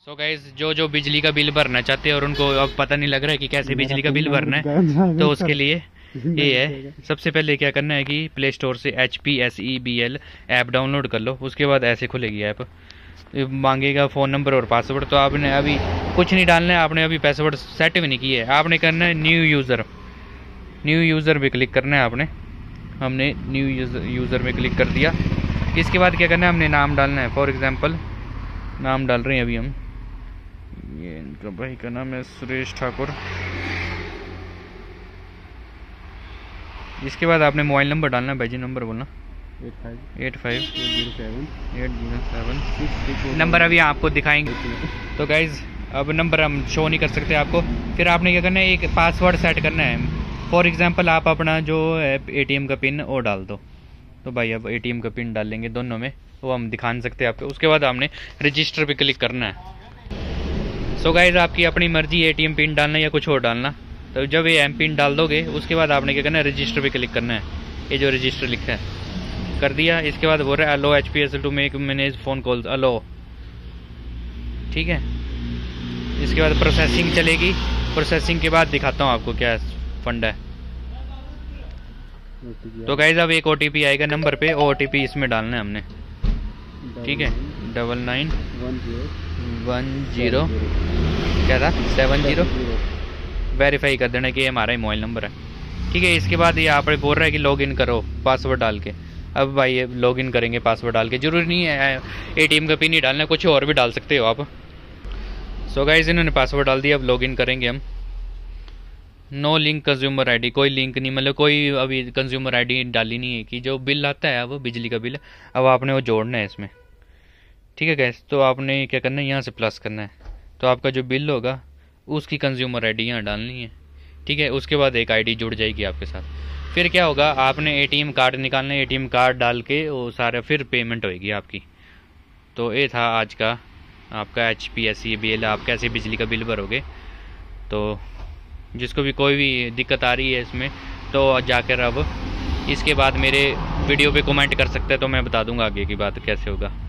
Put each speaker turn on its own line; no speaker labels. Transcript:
So guys जो जो बिजली का बिल भरना चाहते हैं और उनको अब पता नहीं लग रहा है कि कैसे बिजली का बिल भरना है, तो उसके लिए ये है। सबसे पहले क्या करना है कि प्ले स्टोर से HPSEBL ऐप डाउनलोड कर लो। उसके बाद ऐसे खुलेगी ऐप, मांगेगा फ़ोन नंबर और पासवर्ड। तो आपने अभी कुछ नहीं डालना है, आपने अभी पासवर्ड सेट भी नहीं किया है। आपने करना है न्यू यूज़र पे क्लिक करना है आपने। हमने न्यू यूज़र में क्लिक कर दिया। इसके बाद क्या करना है, हमने नाम डालना है। फॉर एग्ज़ाम्पल नाम डाल रहे हैं अभी हम, ये इनका भाई का नाम है सुरेश ठाकुर। इसके बाद आपने मोबाइल नंबर डालना है। भाई जी नंबर बोलना 85 नंबर अभी आपको दिखाएंगे। तो गाइज अब नंबर हम शो नहीं कर सकते आपको। फिर आपने क्या करना है, एक पासवर्ड सेट करना है। फॉर एग्जांपल आप अपना जो है ATM का पिन वो डाल दो। तो भाई अब ATM का पिन डाल लेंगे दोनों में, वो हम दिखा नहीं सकते आपको। उसके बाद हमने रजिस्टर पे क्लिक करना है। सो गाइज आपकी अपनी मर्जी ATM पिन डालना या कुछ और डालना। तो जब ये एम पिन डाल दोगे उसके बाद आपने क्या करना है, रजिस्टर पे क्लिक करना है। ये जो रजिस्टर लिखा है कर दिया। इसके बाद बोल रहा है allow HPSL to make manage phone calls, allow, ठीक है। इसके बाद प्रोसेसिंग चलेगी। प्रोसेसिंग के बाद दिखाता हूँ आपको क्या फंड है। तो गाइज अब एक OTP आएगा नंबर पे, OTP इसमें डालना है हमने, ठीक है। 9910 क्या था 70 वेरीफाई कर देना कि ये हमारा ही मोबाइल नंबर है, ठीक है। इसके बाद ये आप बोल रहा है कि लॉगिन करो पासवर्ड डाल के। अब भाई ये लॉगिन करेंगे पासवर्ड डाल के। जरूरी नहीं है ATM का पिन ही डालना है, कुछ और भी डाल सकते हो आप। सो गाइस इन्होंने पासवर्ड डाल दिया। अब लॉगिन करेंगे हम। नो लिंक कंज्यूमर ID, कोई लिंक नहीं, मतलब कोई अभी कंज्यूमर ID डाली नहीं है कि जो बिल आता है अब बिजली का बिल, अब आपने वो जोड़ना है इसमें, ठीक है गैस। तो आपने क्या करना है, यहाँ से प्लस करना है। तो आपका जो बिल होगा उसकी कंज्यूमर ID यहाँ डालनी है, ठीक है। उसके बाद एक ID जुड़ जाएगी आपके साथ। फिर क्या होगा, आपने ATM कार्ड निकालना है, ATM कार्ड डाल के वो सारा फिर पेमेंट होएगी आपकी। तो ये था आज का आपका HPSEBL, आप कैसे बिजली का बिल भरोगे। तो जिसको भी कोई भी दिक्कत आ रही है इसमें, तो जाकर अब इसके बाद मेरे वीडियो पे कमेंट कर सकते हैं, तो मैं बता दूंगा आगे की बात कैसे होगा।